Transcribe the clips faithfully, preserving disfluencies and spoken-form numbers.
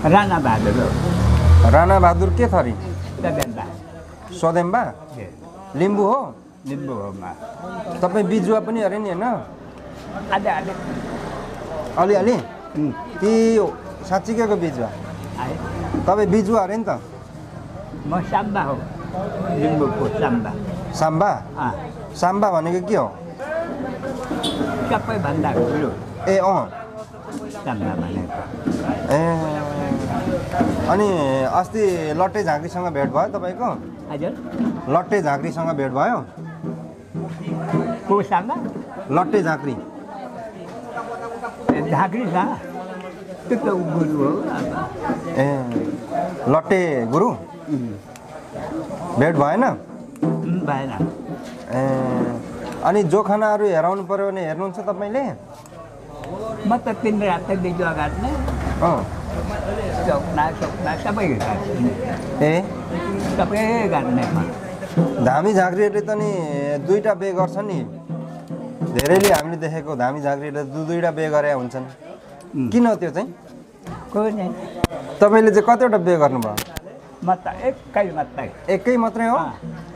राणा बहादुर राणा बहादुर के थरी सदेम्बा सदेम्बा लिम्बू हो लिम्बू हो तपाईँ बिजुवा पनि अरे नि होइन अलि अलि अलिअलि कि साँच्चीकैको बिजुवा तपाईँ बिजुवा अरे नि त म साम्बा हो लिम्बूको साम्बा साम्बा साम्बा भनेको के हो सबैभन्दा ठुलो ए अँ साम्बा भनेको ए अनि अस्ति लट्टे झाँक्रीसँग भेट भयो तपाईँको हजुर लट्टे झाँक्रीसँग भेट भयो कोसँग लट्टे झाँक्री झाँक्रीसँग त्यो त गुरु हो ए लट्टे गुरु भेट भएन भएन ए अनि जोखानाहरू हेराउनु पर्यो भने हेर्नुहुन्छ तपाईँले म त तिन रातै बिजुवा गाड्ने अँ चौकना चौकना सबै गाड्ने ए सबै गाड्ने धामी झाँक्रीहरूले त नि दुईवटा बे गर्छ नि धेरैले हामीले देखेको धामी झाँक्रीहरूले दुई दुईवटा बे गरे हुन्छन् किन त्यो चाहिँ कोही नै तपाईँले चाहिँ कतिवटा बे गर्नुभयो म त एकै मात्रै एकै मात्रै हो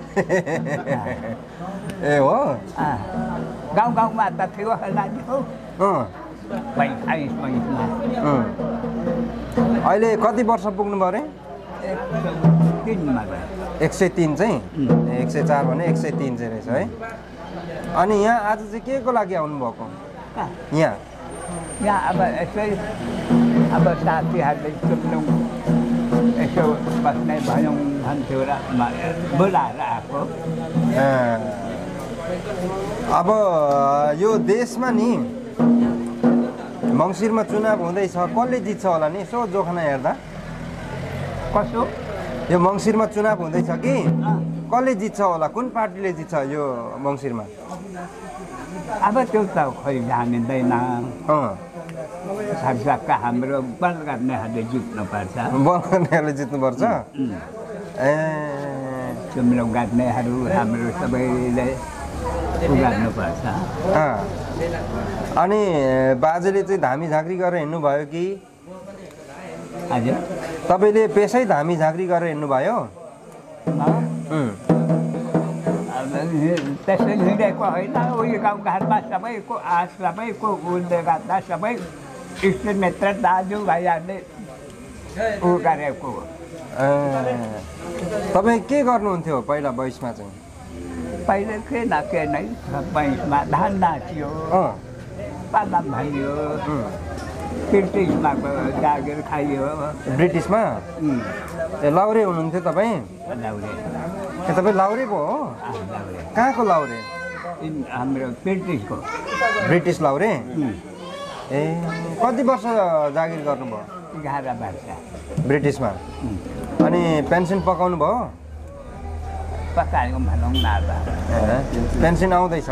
ए हो गाउँ गाउँमा त थियो होला नि हौ अँ पैँतालिस पैँसमा अहिले कति वर्ष पुग्नुभयो अरे तिनमा एक सय तिन चाहिँ एक सय चार भने एक सय तिन चाहिँ रहेछ है अनि यहाँ आज चाहिँ के को लागि आउनुभएको यहाँ यहाँ अब यसै अब साथीहरूले सुन्नु यसो बस्ने भयौँ भन्थ्यो र बोलाएर आएको अब यो देशमा नि मङ्सिरमा चुनाव हुँदैछ कसले जित्छ होला नि यसो जोखाना हेर्दा कसो यो मङ्सिरमा चुनाव हुँदैछ कि कसले जित्छ होला कुन पार्टीले जित्छ यो मङ्सिरमा अब त्यो त खोइ जानिँदैन अँ सागसागका हाम्रो बल गर्नेहरूले जित्नुपर्छ बल गर्नेहरूले जित्नुपर्छ ए चुम्रो गाड्नेहरू हाम्रो सबैले गर्नुपर्छ अनि बाजेले चाहिँ धामी झाँक्री गरेर हिँड्नुभयो कि हजुर तपाईँले पेसै धामी झाँक्री गरेर हिँड्नुभयो त्यसै हिँडेको होइन उयो गाउँघरमा सबैको आश सबैको उसले गर्दा सबै इष्टमित्र दाजुभाइहरूले उ गरेको हो तपाईँ के गर्नुहुन्थ्यो पहिला बैसमा चाहिँ पहिले के न के नै बैसमा धान नाच्यो पाला भयो ब्रिटिसमा जागिर खाइयो ब्रिटिसमा ए लाउरे हुनुहुन्थ्यो तपाईँ लाउरे ए तपाईँ लाउरे पो हो कहाँको लाउरे हाम्रो ब्रिटिसको ब्रिटिस लाउरे ए कति वर्ष जागिर गर्नुभयो एघार वर्ष ब्रिटिसमा अनि पेन्सन पकाउनु भयो पकाएको भनौँ न अब पेन्सन आउँदैछ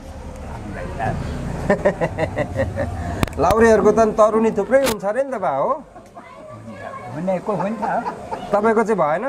लाउरेहरूको त तरुनी थुप्रै हुन्छ अरे नि त बा हो हुनेको हुन्छ तपाईँको चाहिँ भएन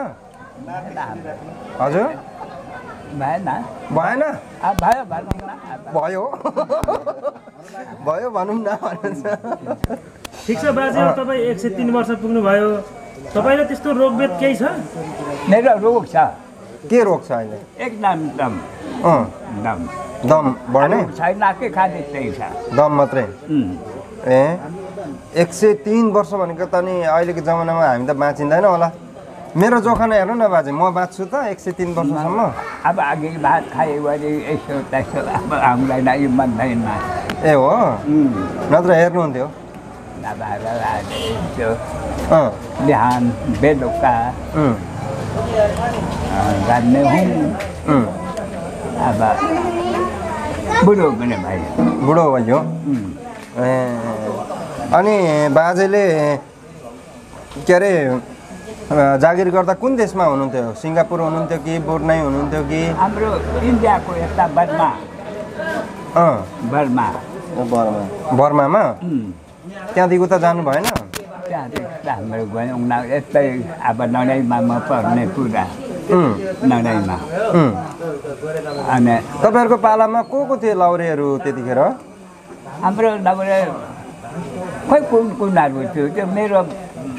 हजुर भएन भएन भयो भनौँ न भयो भयो भनौँ न भन्नुहुन्छ ठिक छ बाजे तपाईँ एक सय तिन वर्ष पुग्नुभयो तपाईँलाई त्यस्तो रोगवेद केही छ मेरो रोग छ के रोग छ अहिले एकदम दम अँ दम दम बढ्ने छैन के खाँदै त्यही छ दम मात्रै ए एक सय तिन वर्ष भनेको त नि अहिलेको जमानामा हामी त बाँचिँदैन होला मेरो जोखाना हेर्नु न बाजे म बाँच्छु त एक सय तिन वर्षसम्म अब अघि भात खायो भने यसो त्यसो अब हामीलाई नै बन्दैन ए हो नत्र हेर्नुहुन्थ्यो नभएर त्यो अँ बिहान बेलुका गर्ने हुँ अब बुढो पनि भयो बुढो भयो ए अनि बाजेले के अरे जागिर गर्दा कुन देशमा हुनुहुन्थ्यो सिङ्गापुर हुनुहुन्थ्यो कि बोर्नई हुनुहुन्थ्यो कि हाम्रो इन्डियाको यता बर्मा अँ बर्मा बर्मा बर्मामा त्यहाँदेखि उता जानु भएन त्यहाँदेखि हाम्रो गयौँ न यस्तै अब नडैमा म पर्ने पुरा नडैमा अनि तपाईँहरूको पालामा को को थियो लाउरेहरू त्यतिखेर हाम्रो लाउरे खोइ कुन कुनहरू थियो त्यो मेरो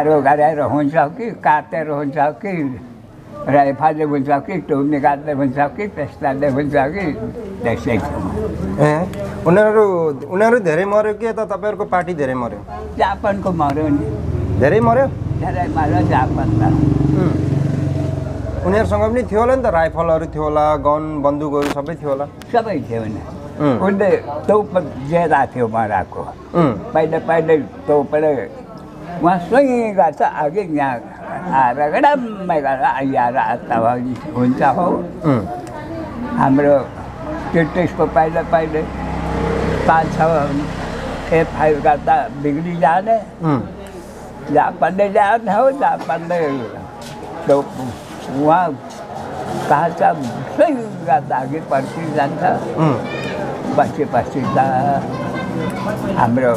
गाह्रो गरेर हुन्छ कि काटेर हुन्छ कि राइफलले हुन्छ कि टुम्ने काट्दै हुन्छ कि त्यस्ताले हुन्छ कि त्यसै छ ए उनीहरू उनीहरू धेरै मऱ्यो कि यता तपाईँहरूको पार्टी धेरै मऱ्यो जापानको मऱ्यो नि धेरै मऱ्यो धेरै मऱ्यो जापान त उनीहरूसँग पनि थियो होला नि त राइफलहरू थियो होला गन बन्दुकहरू सबै थियो होला सबै थियो नि उसले तोप ज्यादा थियो मराको पहिले पहिले तोपले उहाँ स्वयं गर्छ अघि यहाँ आएर गडम्मै गरेर आइआएर आत्ता हुन्छ हो हाम्रो त्यो त्यसको पहिले पहिले पाँच छ ए फाइभ गर्दा बिग्री जाने जापानले जाने हो जापानले तोप उहाँ कहाँ स्वयं गर्दा अघि पर्सि जान्छ पछि पछि त हाम्रो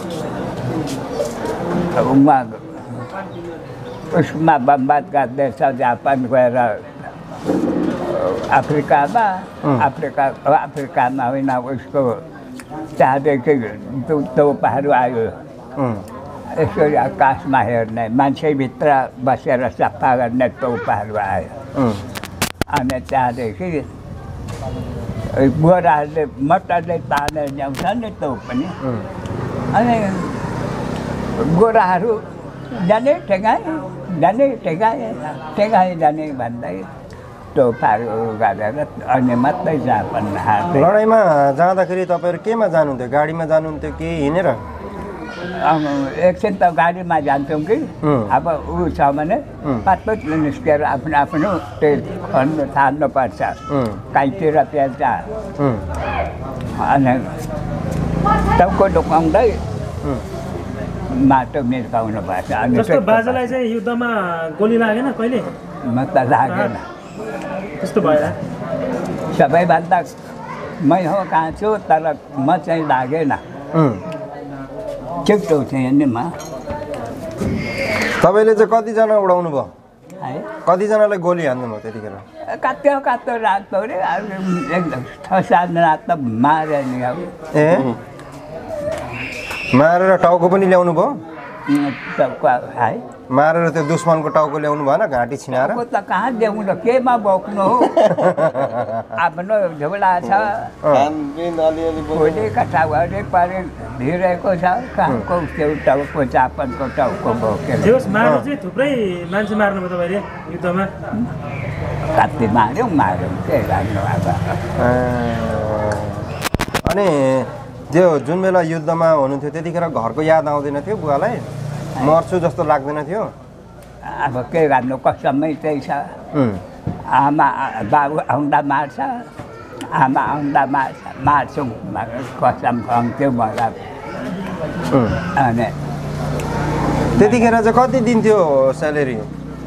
उहाँ उसमा बमबाद गर्दैछ जापान गएर अफ्रिकामा अफ्रिका अफ्रिकामा होइन उसको त्यहाँदेखि तोपहरू आयो यसरी आकाशमा हेर्ने मान्छेभित्र बसेर सफा गर्ने तोपहरू आयो अनि त्यहाँदेखि गोराहरूले मटरले तानेर ल्याउँछ नि तोप पनि अनि गोराहरू जाने ठेगाए जाने ठेगाए ठेगाए जाने भन्दै तोपहरू गरेर अनि मात्रै जापान हार्दै लडाइँमा जाँदाखेरि तपाईँहरू केमा जानुहुन्थ्यो गाडीमा जानुहुन्थ्यो कि हिँडेर एकछिन त गाडीमा जान्छौँ कि अब ऊ छ भने पातपत निस्केर आफ्नो आफ्नो त्यो खन्नु थाल्नुपर्छ काहीँतिर पेल्छ अनि टाउको ढुकाउँदै माटो मिर्काउनु पर्छ अनि जस्तो बाजालाई चाहिँ युद्धमा गोली लागेन कहिले म त लागेन त्यस्तो भयो सबैभन्दा मै हो कहाँ छु तर म चाहिँ लागेन छिटो थिएँ नि म तपाईँले चाहिँ कतिजना उडाउनु भयो है कतिजनालाई गोली हान्नुभयो त्यतिखेर कत्तो कत्तो रातो रे एकदम छ सातजना त मारे नि अब ए मारेर टाउको पनि ल्याउनु भयो टाउको है मारेर त्यो दुश्मनको टाउको ल्याउनु भएन घाँटी छिनाएर टाउको त कहाँ ल्याउनु केमा बोक्नु हो आफ्नो झोला छ खानपिन अलिअलि भोलि कथा गरे परे भिरेको छ कहाँको त्यो टाउको चापनको टाउको बोकेर जेहोस् मार्नु चाहिँ थुप्रै मान्छे मार्नुभयो तपाईँले युद्धमा कति माऱ्यौँ माऱ्यौँ के गर्नु अब अनि त्यो जुन बेला युद्धमा हुनुहुन्थ्यो त्यतिखेर घरको याद आउँदैन थियो बुवालाई मर्छु जस्तो लाग्दैन थियो अब के गर्नु कसमै त्यही छ आमा बाबु आउँदा मार्छ आमा आउँदा मार्छ मार्छौँ कसम खुवाउँथ्यो मलाई अनि त्यतिखेर चाहिँ कति दिन्थ्यो स्यालेरी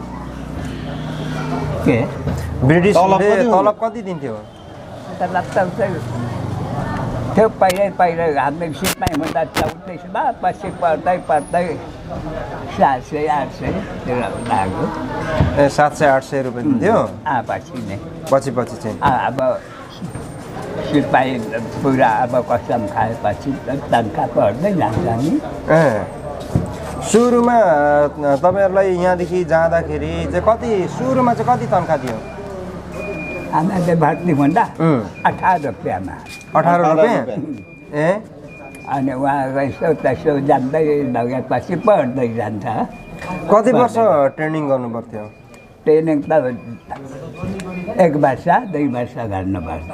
के ब्रिटिसले तलब कति दिन्थ्यो तलब त त्यो पहिल्यै पहिल्यै हामी सिटमै हुँदा चौतिसमा पछि पढ्दै पढ्दै सात सय आठ सयतिर लाग्यो ए सात सय आठ सय रुपियाँ दिन्थ्यो पछि नै पछि पछि चाहिँ अब सिपाही पुरा अब कसम खाएपछि तनखा पर्दै जान्छ नि ए सुरुमा तपाईँहरूलाई यहाँदेखि जाँदाखेरि चाहिँ कति सुरुमा चाहिँ कति तनखा दियो हामीले भर्ती हुँदा अठार रुपियाँमा अठार रुपियाँ ए अनि उहाँ यसो त्यसो जान्दै लगेपछि पढ्दै जान्छ कति वर्ष ट्रेनिङ गर्नु पर्थ्यो ट्रेनिङ त एक वर्ष दुई वर्ष गर्नुपर्छ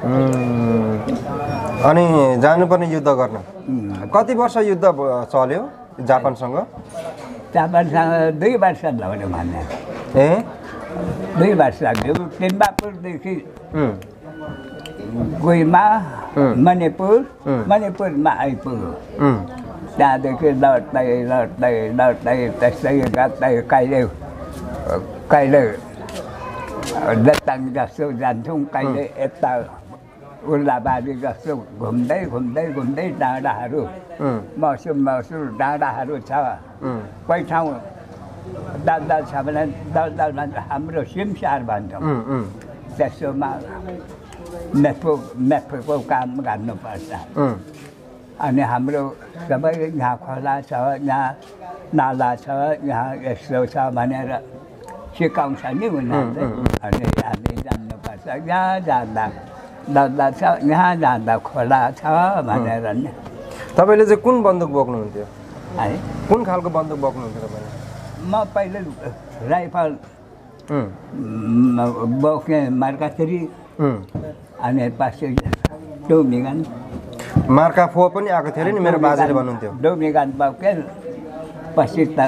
अनि जानुपर्ने युद्ध गर्न कति वर्ष युद्ध चल्यो जापानसँग जापानसँग दुई वर्ष लड्यो भने ए दुई वर्ष टिम्बापुरदेखि गुइमा मणिपुर मणिपुरमा आइपुग्यो त्यहाँदेखि लड्दै लड्दै लड्दै त्यस्तै गर्दै कहिले कहिले दत्ताङ जस्तो जान्छौँ कहिले यता उल्लाबारी जस्तो घुम्दै घुम्दै घुम्दै डाँडाहरू मसुम मसुम डाँडाहरू छ कोही ठाउँ दलदल छ भने दलदलमा हाम्रो सिमसार भन्छौँ त्यसोमा मेफो मेफोको काम गर्नुपर्छ अनि हाम्रो सबै यहाँ खोला छ यहाँ नाला छ यहाँ यस्तो छ भनेर सिकाउँछ नि उनीहरूले अनि हामी जान्नुपर्छ यहाँ जाँदा दलदल छ यहाँ जाँदा खोला छ भनेर नि तपाईँले चाहिँ कुन बन्दुक बोक्नुहुन्थ्यो है कुन खालको बन्दुक बोक्नुहुन्थ्यो तपाईँले म पहिले राइफल बोकेँ मार्काछुरी अनि पछि डोमिगन मार्का फो पनि आएको थियो अरे नि मेरो बाजेले भन्नुहुन्थ्यो डोमिगन बोकेँ पछि त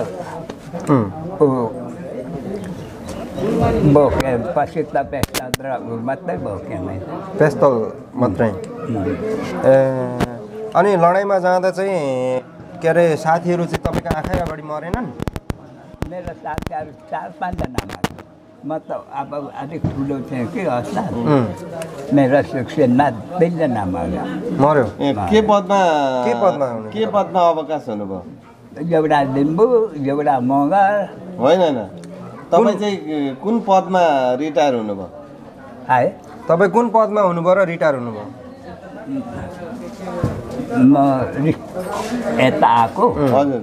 बोकेँ पछि त पेस्तल र मात्रै बोकेँ मैले पेस्तल मात्रै ए अनि लडाइँमा जाँदा चाहिँ के अरे साथीहरू चाहिँ तपाईँको आँखै अगाडि मरेनन् मेरो साथीहरू चार पाँचजना मात्र म त अब अलिक ठुलो थिएँ कि हस्ता मेरो सुक्सेनमा दुईजना मऱ्यो मऱ्यो के पदमा के पदमा के पदमा अवकाश हुनुभयो एउटा लिम्बू एउटा मगर होइन होइन तपाईँ चाहिँ कुन पदमा रिटायर हुनुभयो है तपाईँ कुन पदमा हुनुभयो र रिटायर हुनुभयो म यता आएको हजुर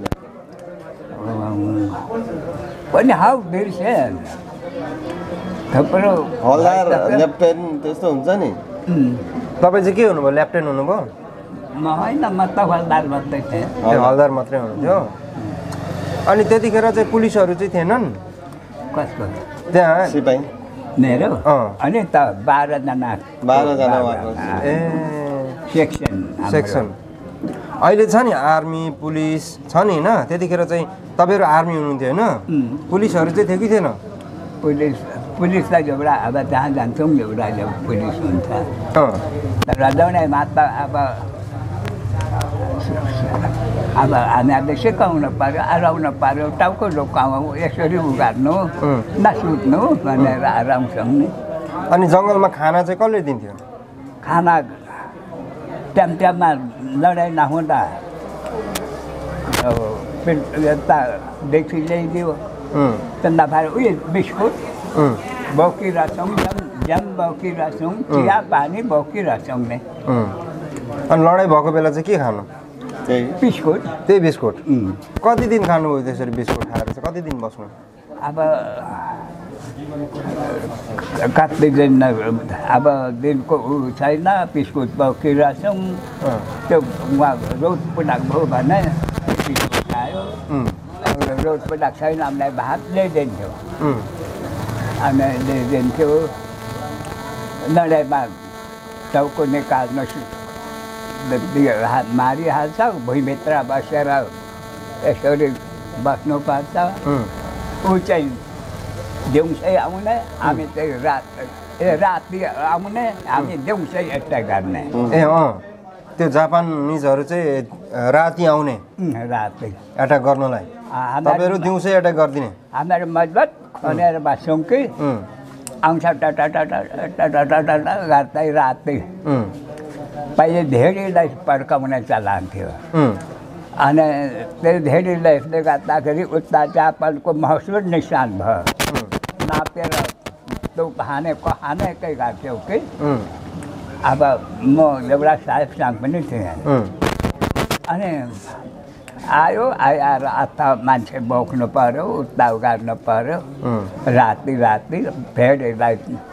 पनि हौ बिर्सेँ थुप्रो हलदार लेफ्टेनेन्ट त्यस्तो हुन्छ नि तपाईँ चाहिँ के हुनुभयो लेफ्टेनेन्ट हुनुभयो म होइन म त हलदार मात्रै थिएँ ए हलदार मात्रै हुनुहुन्थ्यो अनि त्यतिखेर चाहिँ पुलिसहरू चाहिँ थिएनन् कसको त्यहाँ सिपाही मेरो अँ। अनि त बाह्रजना बाह्रजना ए सेक्सन सेक्सन अहिले छ नि आर्मी पुलिस छ नि होइन त्यतिखेर चाहिँ तपाईँहरू आर्मी हुनुहुन्थ्यो होइन पुलिसहरू चाहिँ थियो कि थिएन पुलिस पुलिस त एउटा अब जहाँ जान्छौँ एउटा पुलिस हुन्छ अँ तर दौडाइमा त अब अब हामीहरूले सिकाउनु पऱ्यो हराउनु पऱ्यो टाउको लोकाउँ यसरी उगार्नु नसुत्नु भनेर हराउँछौँ नि अनि जङ्गलमा खाना चाहिँ कसले दिन्थ्यो खाना टाइम टाइममा लडाइँ नहुँदा यतादेखि ल्याइदियो त्यहाँदेखि फेरि उयो बिस्कुट बोकिरहेछौँ जम जम बोकिरहेछौँ चिया पानी बोकिरहेछौँ नि अनि लडाइँ भएको बेला चाहिँ के खानु त्यही बिस्कुट त्यही बिस्कुट उम्, कति दिन खानुभयो त्यसरी बिस्कुट खाएर चाहिँ कति दिन बस्नु अब कति दिन अब दिनको ऊ छैन बिस्कुट बोकिरहेछौँ त्यो उहाँ रोज पुलाक भयो भने बिस्कुट खायो रोज पुलाक छैन हामीलाई भात ल्याइदिन्थ्यो अनि ल्याइदिन्थ्यो लडाइँमा टाउको निकाल्नु हात मारिहाल्छ भुइँभित्र बसेर यसरी बस्नुपर्छ ऊ चाहिँ दिउँसै आउने हामी चाहिँ रात ए राति आउने हामी दिउँसै यता गर्ने ए अँ त्यो जापानिजहरू चाहिँ राति आउने राति एट्याक गर्नलाई तपाईँहरू दिउँसै एट्याक गरिदिने हामीहरू मजबुत खनेर बस्छौँ कि आउँछ टटटटटटटट गर्दै राति पहिले धेरैलाई पड्काउने चलान थियो अनि त्यो धेरैले गर्दाखेरि उता जापानको महसुस निशान भयो नापेर त्यो हानेको हानेकै गर्थ्यौ कि अब म एउटा साहेबसँग पनि थिएँ अनि आयो आएर अथा मान्छे बोक्नु पऱ्यो उता गर्नु पऱ्यो राति राति फेरिलाई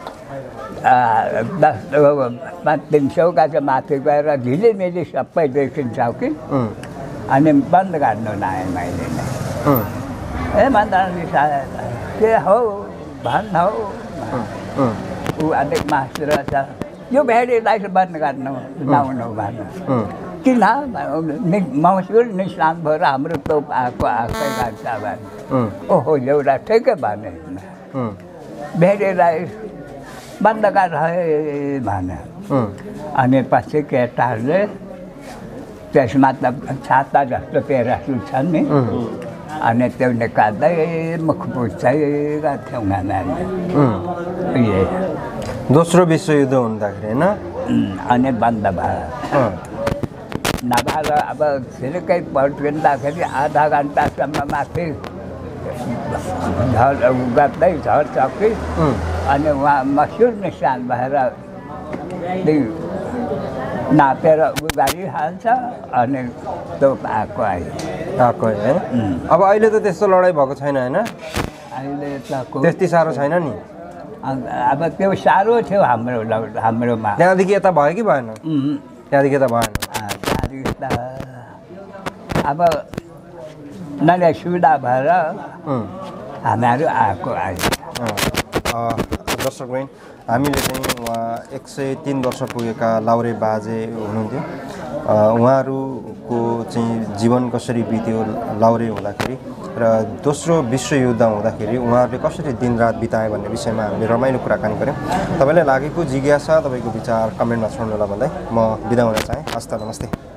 दस पाँच तिन सौका चाहिँ माथि गएर झिलिमिली सबै देखिन्छ कि अनि बन्द गर्नु लाएँ मैले नै ए मन्त्री साहेब के हौ भन् हौ ऊ अलिक मासु रहेछ यो भेडीलाई चाहिँ बन्द गर्नु लाउनु भन्नु किन मसुर निशान भएर हाम्रो तोप आएको आएकै गर्छ भने ओहो एउटा ठिकै भने भेडीलाई बन्द गर है भने अनि पछि केटाहरूले त्यसमा त छाता जस्तो पेरासुट छ नि अनि त्यो निकाल्दै मुख पुच्छै गर्थ्यौँ हामीले दोस्रो विश्वयुद्ध हुँदाखेरि होइन अनि बन्द भयो नभएर अब छिर्कै पड्किँदाखेरि आधा घन्टासम्म माथि झर गर्दै झर्छ कि अनि उहाँ मसुर निशान भएर नापेर उ गरिहाल्छ अनि तोप आएको आयो आएको होइन अब अहिले त त्यस्तो लडाइँ भएको छैन होइन अहिले त त्यति साह्रो छैन नि अब त्यो साह्रो थियो हाम्रो हाम्रोमा त्यहाँदेखि यता भयो कि भएन त्यहाँदेखि यता भएन त्यहाँदेखि त अब नयाँ सुविधा भएर हामीहरू आएको आयो दर्शक बहिनी हामीले चाहिँ उहाँ एक सय तिन वर्ष पुगेका लाउरे बाजे हुनुहुन्थ्यो उहाँहरूको चाहिँ जीवन कसरी बित्यो लाउरे हुँदाखेरि र दोस्रो विश्वयुद्ध हुँदाखेरि उहाँहरूले कसरी दिनरात बिताए भन्ने विषयमा हामीले रमाइलो कुराकानी गऱ्यौँ तपाईँलाई लागेको जिज्ञासा तपाईँको विचार कमेन्टमा छोड्नुलाई भन्दै म बिदा हुन चाहेँ हस्त नमस्ते।